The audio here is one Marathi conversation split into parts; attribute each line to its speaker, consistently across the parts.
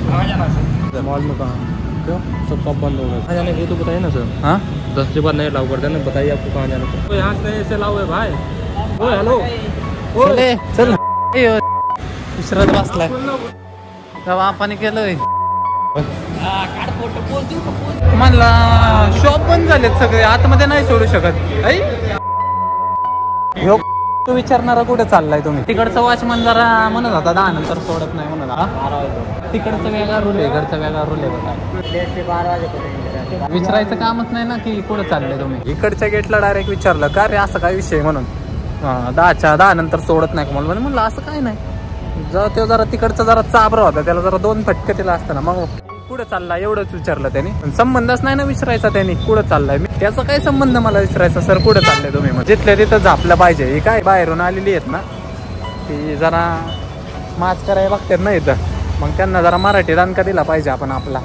Speaker 1: मॉल में कहाँ? क्यों सब शॉप बंद हो गए? कहाँ जाने ये तो बताइए ना सर। हाँ 10 के बाद नहीं अलाउ करते ना, बताइए आपको कहाँ जाना है। तो यहाँ से नहीं ऐसे अलाउ है भाई। ओ हेलो चले चल विसरत बसलाय तेव्हा आपण केलं म्हणला शॉप बंद झालेत सगळे, आतमध्ये नाही सोडू शकत. तू विचारणारा कुठे चाललाय तुम्ही? तिकडचं वॉचमन जरा म्हणत होता 10 नंतर सोडत नाही म्हणत होता. तिकडचं वेगळा रूल आहे, इकडचा वेगळा रूल आहे बघा. विचारायचं कामच नाही ना की कुठे चाललंय तुम्ही. इकडच्या गेटला डायरेक्ट विचारलं का रे असं काय विषय म्हणून. 10 नंतर सोडत नाही का म्हणलं असं काय नाही. जर तो जरा तिकडचा जरा चाबरा होता, त्याला जरा 2 फटके दिला असताना मग कुठं चाललाय एवढंच विचारलं त्याने. पण संबंधच नाही ना विचारायचा त्यांनी कुठं चाललाय. मी त्याचा काय संबंध मला विचारायचा सर कुठं चाललंय तुम्ही. म्हणजे जिथल्या तिथं झापलं पाहिजे. ही काय बाहेरून आलेली आहेत ना ती जरा माच करायला बघतात ना इथं, मग त्यांना जरा मराठी दणका दिला पाहिजे आपण आपला.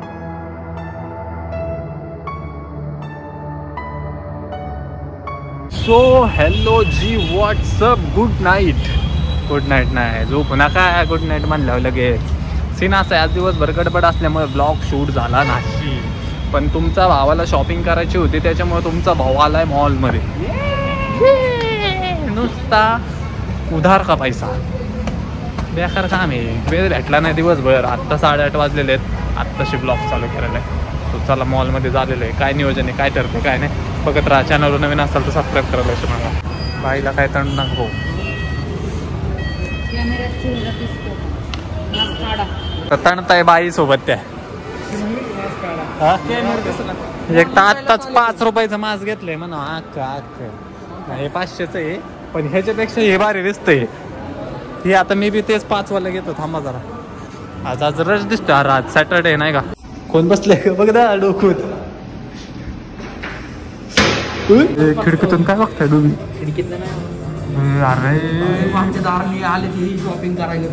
Speaker 1: सो हॅलो जी व्हॉट्सअप, गुड नाईट नाही झोप नका. गुड नाईट म्हणल्यावर लगेच सीन असा आहे. आज दिवसभर गडबड असल्यामुळे ब्लॉग शूट झाला नाही. पण तुमच्या भावाला शॉपिंग करायची होती त्याच्यामुळे तुमचा भाऊ आलाय मॉलमध्ये. नुसता उधार का पैसा, बेकार काम आहे. वेळ भेटला नाही दिवसभर. आत्ता 8:30 वाजलेले आहेत. आत्ताशी ब्लॉग चालू केलेला आहे. तो चला मॉलमध्ये झालेलं आहे. काय नियोजन आहे काय ठरते काय नाही बघत राहा. चॅनलवर नवीन असाल तर सबस्क्राईब करायला विसरू नका. बाईला काय तण नका हो. तणताय बाई सोबत त्या एक तर आत्ताच 5 रुपयाचं मास्क घेतलंय म्हणा. हे 500चं आहे पण ह्याच्यापेक्षा हे भारी दिसतंय. हे आता मी बी तेच 5 वाला घेतो. थांबा जरा. आज रश दिसतोय. आज सॅटरडे नाही का. कोण बसले बघ ना डोकूत. खिडकीतून काय बघताय तुम्ही? खिडकीतलं ना अरे आमच्या दाराने आले ती शॉपिंग करायला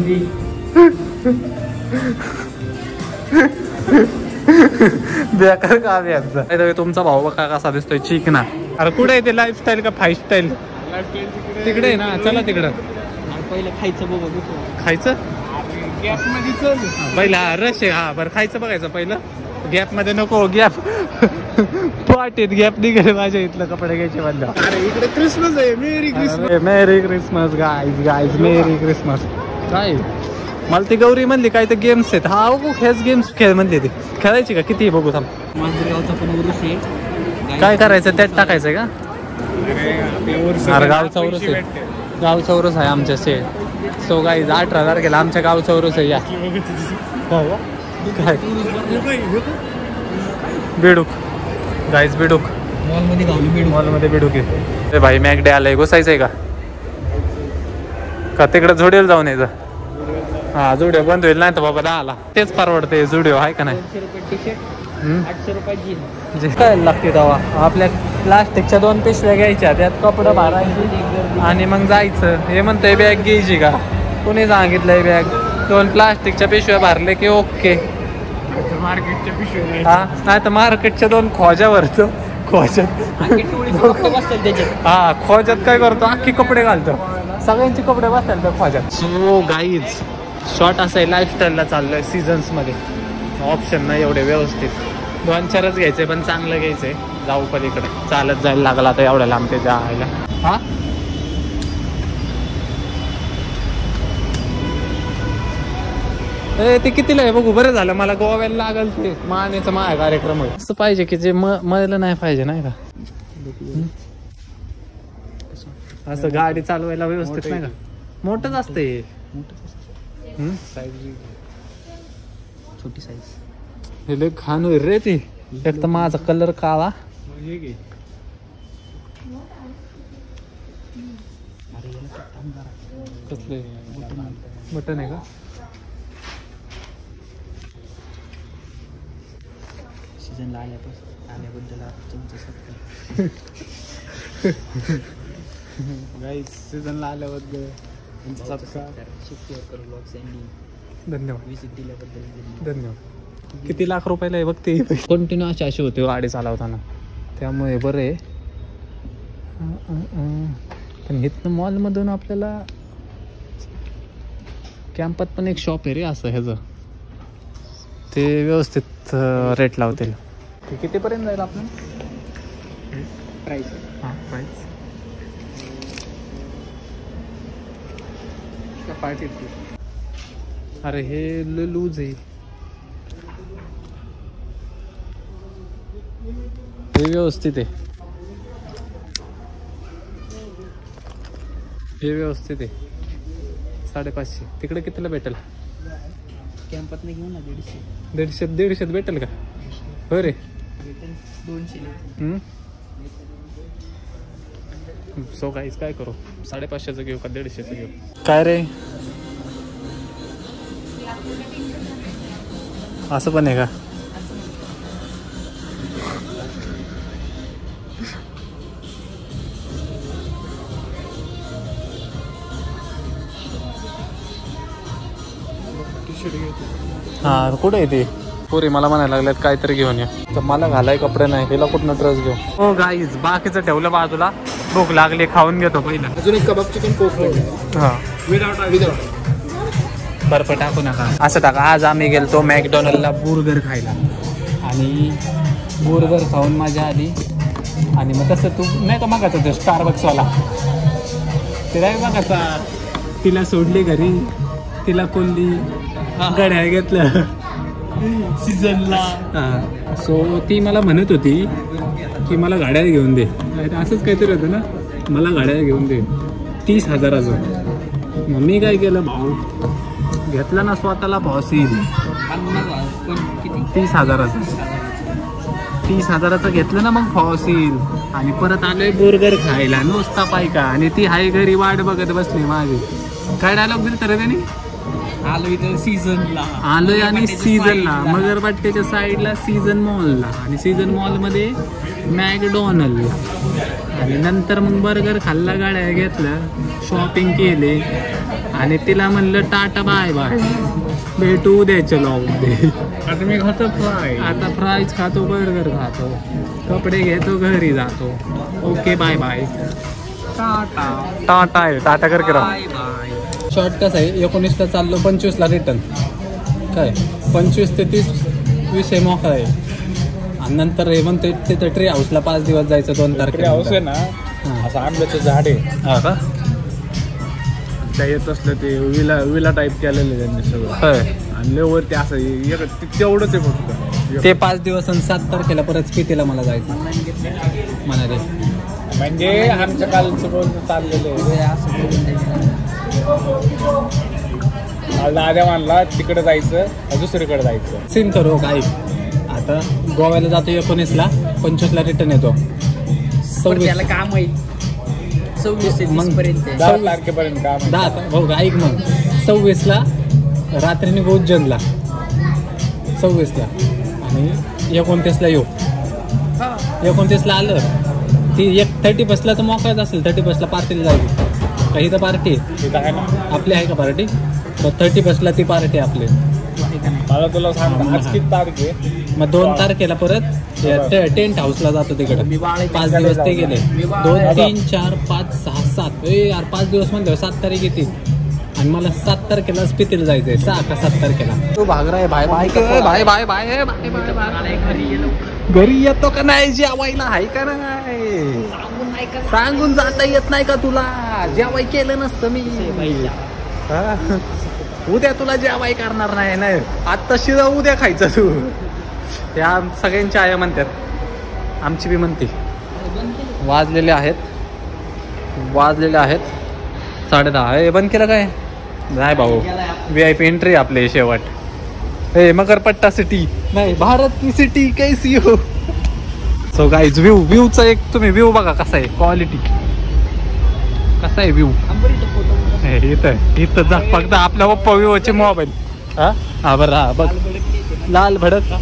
Speaker 1: बेकार काम आहे यांचं. तुमचा भाऊ बघा कसा दिसतोय चिकना. अरे कुठे आहे ते लाईफस्टाईल का 5 स्टाईल? तिकडे आहे ना. चला तिकडं. पहिलं खायचं बघू. खायचं गॅप मध्ये चल पहिला रश आहे. हा बरं खायचं बघायचं पहिलं. गॅप मध्ये नको. गॅप पाटीत गॅप निघाले माझ्या इथलं कपडे घ्यायचे म्हणलं. अरे इकडे क्रिसमस आहे. Merry Christmas guys merry Christmas. काय मला ती गौरी म्हणली काय तर गेम्स आहेत. हा बघू हेच गेम्स खेळ म्हणली. ती खेळायची का किती बघू थांब. गावचा पण उरूस आहे. काय करायचं त्यात टाकायचंय का? अरे गावचा उरूस आहे. गावचा उरूस आहे आमच्या से. सो गाईज 18 तारखेला आमच्या गावचा उरूस आहे. या काय बेडूक गाईज बेडूक मॉलमध्ये बेडूक आहे. भाई मॅकडे आलंय. घुसायचंय का तिकडे झोडेल जाऊन यायचं. हा जुडिओ बंद होईल नाही तर बाबा 10ला तेच परवडते. जुडिओ आहे का नाही. 800 रुपये काय लागते तेव्हा. आपल्या प्लास्टिकच्या 2 पिशव्या घ्यायच्या त्यात कपडे भरायचे आणि मग जायचं. हे म्हणतंय बॅग घ्यायची का? कोणी सांगितलंय बॅग? 2 प्लास्टिकच्या पिशव्या भरले की ओके. मार्केटच्या पिशव्या हा नाही तर मार्केटच्या 2 खोज्यावरच खोज्यात. हा खोज्यात काय करतो अख्खी कपडे घालतो. सगळ्यांचे कपडे बसतात त्या खोज्यात. सो गाईज शॉर्ट असं आहे. लाईफस्टाईलला चाललोय सीझन्स मध्ये. ऑप्शन नाही एवढे व्यवस्थित. 2-4च घ्यायचंय पण चांगलं घ्यायचंय. जाऊ पलीकडे चालत जायला लागला आता एवढ्या लांब ते जायला. हा ते कितीला आहे बघू. बरं झालं मला गोव्याला लागल ते मानेचा माझा कार्यक्रम आहे. असं पाहिजे की जे मला नाही पाहिजे नाही का. असं गाडी चालवायला व्यवस्थित नाही का. मोठंच असते. छोटी साईज हे लय खान होईल रे. ती एक तर माझा कलर काळा. कसले बटन आहे का. सीझनला आल्याबद्दल गाईस सीझनला आल्याबद्दल धन्यवाद. विजिट दिल्याबद्दल धन्यवाद. किती लाख रुपयाला आहे बघते. कंटिन्यू अशी होते गाडी चालवताना त्यामुळे बरं आहे. पण इथनं मॉलमधून आपल्याला कॅम्पात पण एक शॉप आहे रे असं ह्याचं ते व्यवस्थित रेट लावतील. कितीपर्यंत जाईल आपण
Speaker 2: प्राईस?
Speaker 1: हां प्राईस
Speaker 2: 550.
Speaker 1: अरे हे लूज आहे. हे व्यवस्थित आहे. हे व्यवस्थित आहे 550. तिकडे कितीला भेटेल?
Speaker 2: कॅम्पात नाही घेऊन ना
Speaker 1: 150. 150 भेटेल का? हो रे
Speaker 2: 200.
Speaker 1: सो गाईज काय करू? 550चं घेऊ का 150चं घेऊ? काय रे असं पण आहे का? हा कुठे आहे ते? पुरी मला म्हणायला लागल्यात काहीतरी घेऊन या. तर मला घालाय कपडे नाही, हिला कुठनं ड्रेस घेऊ? हो गाईज बाकीचं ठेवलं बाजूला. भूक लागली खाऊन घेतो पहिला.
Speaker 2: अजून एक कबाब चिकन कोक.
Speaker 1: हा
Speaker 2: विदाउट
Speaker 1: बर्फ टाकू नका. असं टाका. आज आम्ही गेलतो मॅकडॉनल्डला बुर्गर खायला आणि बुर्गर खाऊन माझ्या आधी. आणि मग तसं तू नाही का मागायचं ते स्टारबक्सवाला ते नाही मागायचा. तिला सोडली घरी, तिला कोल्ली गड्या घेतलं सीझनला. सो ती मला म्हणत होती की मला गाड्या घेऊन दे. असंच काहीतरी होतं ना, मला गाड्या घेऊन दे 30,000चं. मग मी काय केलं भाऊ, घेतलं ना स्वतःला फॉसिल 30,000चं. 30,000चं घेतलं ना मग फॉसिल. आणि परत आलोय बुर्गर खायला नुसता पायका. आणि ती हाय घरी वाट बघत बसली माझी. काय डायलॉग दिली तर त्यांनी?
Speaker 2: आलोय तर सीझनला.
Speaker 1: आलोय आणि सीझनला मगरपट्ट्याच्या साईडला सीझन मॉलला. आणि सीझन मॉलमध्ये मॅकडॉनल्डला. आणि नंतर मग बर्गर खाल्ला, गाड्या घेतलं, शॉपिंग केले. आणि तिला म्हणलं टाटा बाय बाय, भेटू उद्याच्या ब्लॉगमध्ये.
Speaker 2: आता मी खातो फ्राय.
Speaker 1: आता फ्राईज खातो, बर्गर खातो, कपडे घेतो, घरी जातो. Okay bye bye.
Speaker 2: Tata
Speaker 1: tata आहे. टाटा करके राहा.
Speaker 2: Bye bye.
Speaker 1: शॉर्ट कसं आहे, 19ला चाललो, 25ला रिटर्न. काय 25 ते 30 विषय मोकळा आहे. आणि नंतर हे म्हणते तिथं ट्री हाऊसला 5 दिवस जायचं. 2 तारखेला
Speaker 2: हाऊस आहे ना, असं आंब्याचं झाड आहे.
Speaker 1: हा का?
Speaker 2: त्या येत असलं ते विला टाईप केलेलं त्यांनी सगळं.
Speaker 1: होय.
Speaker 2: आणि लेवरती असं तेवढंच आहे फक्त.
Speaker 1: ते 5 दिवस आणि 7 तारखेला परत स्पितीला मला जायचं म्हणाले.
Speaker 2: म्हणजे आमच्या कालचं बोलणं चाललेलं आहे. दाद्या मानला तिकडे जायचं, दुसरीकडे जायचं.
Speaker 1: सीन करू काय. आता गोव्याला जातो 19ला, 25ला रिटर्न येतो. 26
Speaker 2: काम आहे 26 पर्यंत 10 तारखेपर्यंत काम.
Speaker 1: 10 भाऊ ऐक मग 26ला रात्री निघू उज्जैनला. 26ला आणि 29ला येऊ. 29ला आलं ती 31ला तर मोकळाच असेल. 31ला पार्टीला जायची. काही तर पार्टी
Speaker 2: आहे ना
Speaker 1: आपली, आहे का पार्टी? 31ला ती पार्टी आपली.
Speaker 2: मला तुला सांग आज किती तारीख आहे.
Speaker 1: मग 2 तारखेला परत टेंट हाऊसला जातो तिकडे. 5 दिवस ते गेले. 2, 3, 4, 5, 6, 7 यार 5 दिवस म्हणजे 7 तारीख येते. आणि मला 7 तारखेला स्पितीला जायचंय. 6 का 7 तारखेला. तो भागरा आहे bye bye bye bye bye bye. घरी येतो का नाही? जेवायला आहे का नाही? सांगून जाता येत नाही का तुला? जेवाय केलं नसतं मी. उद्या तुला जेवाय करणार नाही ना. आत्ता शिजा उद्या खायचं तू. त्या सगळ्यांच्या आया म्हणतात, आमची बी म्हणते. वाजलेले आहेत 10:30. हे बंद केलं काय? नाही भाऊ, VIP एंट्री आपले शेवट. हे मगरपट्टा सिटी नाही, भारत की सिटी कैसी हो. सो गाईज व्ह्यूचा एक तुम्ही व्ह्यू बघा कसा आहे, क्वालिटी कसा आहे व्ह्यू. इथं जा फक्त आपल्या पप्पा विवोचे मोबाईल. हा बरं. हा बघ लाल भडक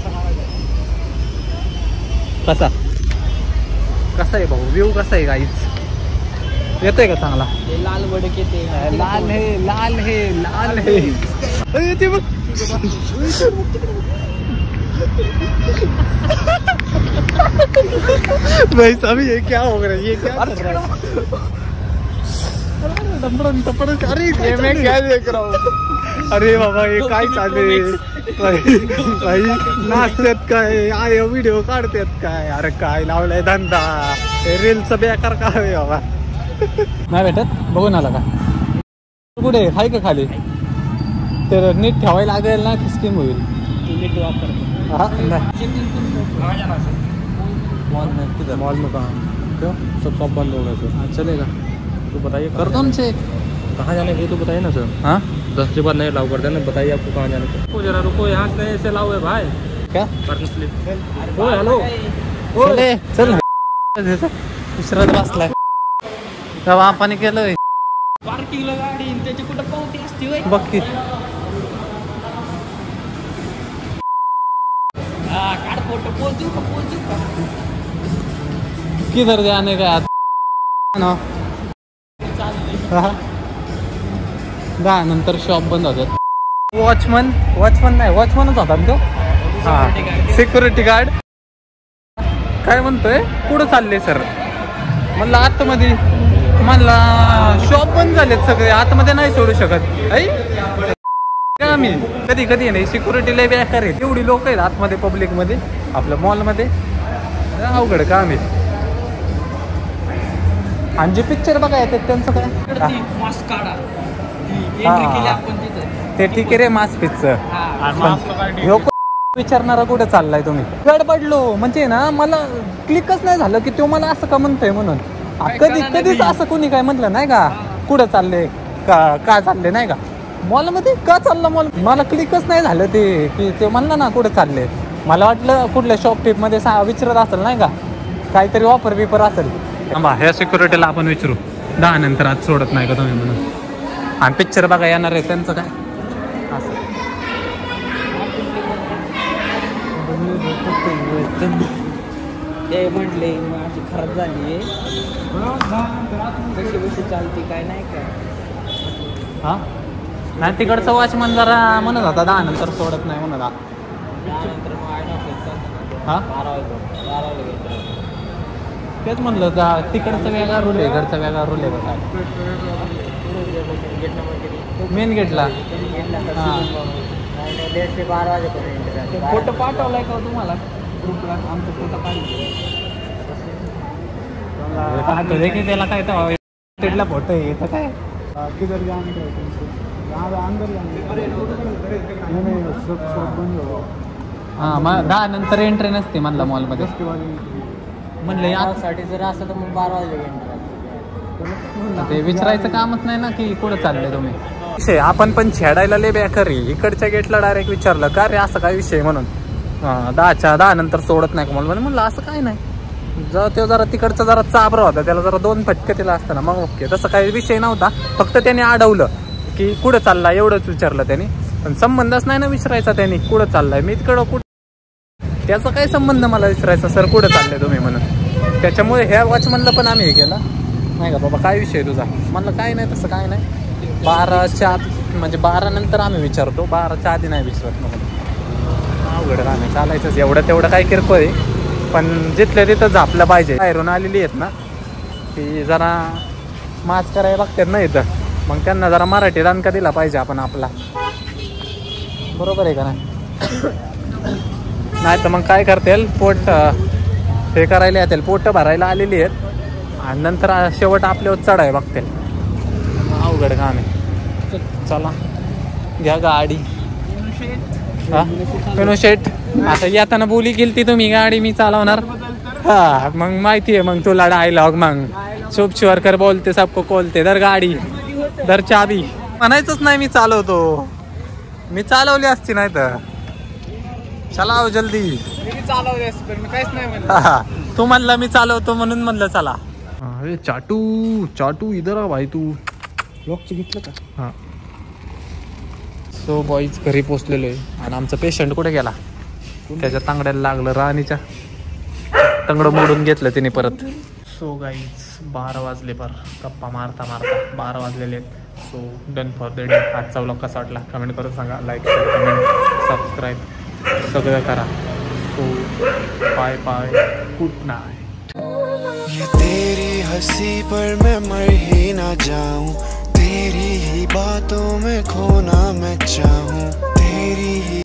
Speaker 1: कसा आहे भाऊ. व्ह्यू कसा आहे गाईज? येतोय का चांगला?
Speaker 2: लाल भडक येते.
Speaker 1: लाल हे ते बघ. भाई साहब ये क्या हो रहा है? ये क्या कर रहा है? अरे मैं क्या देख रहा हूँ? अरे बाबा हे काय चालू आहे? बाई नाचतात काय आय व्हिडिओ काढतात काय अरे काय लावलाय धंदा रीलचं बेकार काय बाबा नाही भेटत बघून आला का कुठे हाय का खाली तर नीट ठेवायला लागेल ना ती स्कीम होईल नीट मॉल में कहाँ क्यों सब शॉप बंद हो गए सर चलेगा तो बताइए कर दो उनसे कहाँ जाने के तो बताइए ना सर हाँ 10 के बाद नहीं अलाउ करते ना बताइए आपको कहाँ जाने का रुको जरा रुको यहाँ से ऐसे लाओ है भाई क्या हेलो चले चल विसरत बसलाय तेव्हा आपण केलं
Speaker 3: पार्किंगला गाडी त्याची कुठं पावती असते होय
Speaker 1: बघ की
Speaker 3: काढ फोटो पोच देऊ का
Speaker 1: किधर जाने का ना दहा नंतर शॉप बंद होतात वॉचमन नाही वॉचमनच होता तो हा सिक्युरिटी गार्ड काय म्हणतोय पुढं चालले सर म्हणलं आतमध्ये म्हणला शॉप बंद झालेत सगळे आतमध्ये नाही सोडू शकत आम्ही कधी कधी नाही सिक्युरिटी लय बेकार आहे एवढी लोक आहेत आतमध्ये पब्लिक मध्ये आपल्या मॉल मध्ये अवघड का आम्ही आणि जे पिक्चर बघा येतात त्यांचं काय
Speaker 3: मास्क काढा एंट्री केली आपण तिथं
Speaker 1: ते ठीक आहे रे मास्क पिक्चर विचारणारा कुठे चाललाय तुम्ही गडबडलो म्हणजे ना मला क्लिकच नाही झालं की तो मला असं का म्हणतोय म्हणून कधीच असं कोणी काय म्हटलं नाही का कुठं चालले का चालले नाही का मॉलमध्ये का चाललं मॉल मला क्लिकच नाही झालं ते की ते म्हणलं ना कुठं चालले मला वाटलं कुठल्या शॉप टिप मध्ये विचारत असेल नाही का काहीतरी ऑफर बिफर असेल ह्या सिक्युरिटीला आपण विचारू 10 नंतर आज सोडत नाही का तुम्ही म्हणून आणि पिक्चर बघा येणार आहे त्यांचं काय असं
Speaker 3: ते म्हटले माझी खराब झाली कशी चालते काय नाही काय
Speaker 1: हा नाही तिकडचं वॉचमन जरा म्हणत होता 10 नंतर सोडत नाही म्हणत
Speaker 3: त्यानंतर
Speaker 1: हा
Speaker 3: 12
Speaker 1: तेच म्हणलं तिकडचा वेगळा रूल आहे इकडचा वेगळा रूल आहे बघा मेन गेटला
Speaker 3: ते 12 वाजेपर्यंत फोटो पाठवलाय का तुम्हाला ग्रुपला आमचा फोटो
Speaker 1: पाहिजे की त्याला काय तर फोटो आहे तर काय
Speaker 2: किधर जाने का यहाँ अंदर
Speaker 1: हां मग 10 नंतर एंट्री नसते म्हणलं मॉलमध्ये म्हणलं
Speaker 3: यासाठी जर असं तर मग 12 वाजेपर्यंत
Speaker 1: ते विचारायचं कामच नाही ना की कुठं चाललंय तुम्ही आपण पण छेडायला लय बेकारी इकडच्या गेटला डायरेक्ट विचारलं का रे असं काय विषय म्हणून 10 नंतर सोडत नाही का म्हणलं असं काय नाही जरा तो जरा तिकडचा जरा चाबरा होता त्याला जरा 2 फटके तिला असताना मग ओके तसं काही विषय नव्हता फक्त त्याने अडवलं की कुठं चालला एवढंच विचारलं त्याने पण संबंधच नाही ना विचारायचा त्याने कुठं चाललाय मी तिकडं कुठं त्याचा काय संबंध मला विचारायचा सर कुठं चाललंय तुम्ही म्हणून त्याच्यामुळे ह्या वॉचमनला पण आम्ही हे केलं नाही का बाबा काय विषय तुझा म्हणलं काय नाही तसं काय नाही 12च्या म्हणजे 12 नंतर आम्ही विचारतो 12च्या आधी नाही विचारत मग अवघड राहणे चालायचंच एवढं तेवढं काय किरकोळ आहे पण जिथल्या तिथं झापलं पाहिजे बाहेरून आलेली आहेत ना ती जरा माच करायला लागतात ना इथं मग त्यांना जरा मराठी दणका दिला पाहिजे आपण आपला बरोबर आहे का नाही तर मग काय करतील पोट हे करायला येतील पोट भरायला आलेली आहेत आणि नंतर शेवट आपल्यावर चढाय बघतील अवघड काम आहे चला घ्या गाडी हा शेट आता येताना बोली केली तुम्ही गाडी मी चालवणार हा मग माहिती आहे मग तुला डायलॉग मग चुप शिवरकर बोलते सबको कोलते दर गाडी दर चाबी म्हणायचंच नाही मी चालवतो मी चालवली असती नाही तर चला जल्दी
Speaker 2: काहीच नाही म्हणलं
Speaker 1: तू म्हणला मी चालवतो म्हणून म्हणलं चला अरे चाटू इधर भाई तू
Speaker 2: लॉकचं घेतलं का
Speaker 1: हा सो बॉईज घरी पोचलेलो आहे आणि आमचं पेशंट कुठे गेला त्याच्या तांगड्याला लागलं राणीच्या तंगडं मोडून घेतलं तिने परत सो गाईज 12 वाजले गप्पा मारता 12 वाजलेले आहेत so done for the day आजचा व्लॉग कसा वाटला कमेंट करून सांगा लाईक शेअर कमेंट सबस्क्राईब सगळं करा सो बाय गुड नाईट
Speaker 4: ये तेरी हंसी पर मैं मर ही ना जाऊं तेरी ही बातों में खोना मैं चाहूं तेरी ही